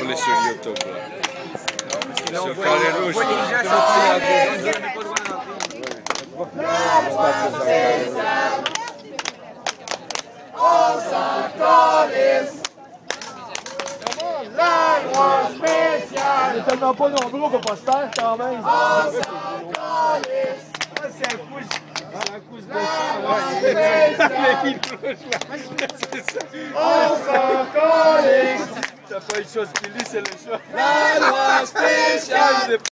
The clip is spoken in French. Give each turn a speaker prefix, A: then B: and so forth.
A: On est sur YouTube là. Sur Carré Rouge.
B: On s'en calisse. La loi spéciale.
C: On est tellement pas nombreux, on va pas se taire quand même.
B: On s'en calisse.
A: C'est un couche de
B: On s'en calisse.
A: T'as pas une chose qui lit, c'est le choix.
B: La loi spéciale.